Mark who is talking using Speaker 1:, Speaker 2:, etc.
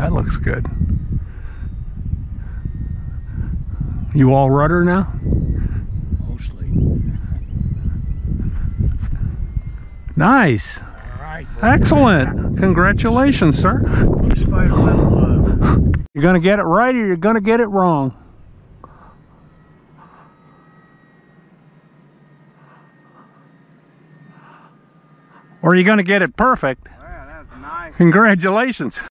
Speaker 1: That looks good. You all rudder now?
Speaker 2: Mostly.
Speaker 1: Nice.
Speaker 2: All right.
Speaker 1: Excellent. Congratulations, sir.
Speaker 2: Despite a little,
Speaker 1: You're going to get it right or you're going to get it wrong. Or you're going to get it perfect.
Speaker 2: wow, that's nice.
Speaker 1: Congratulations.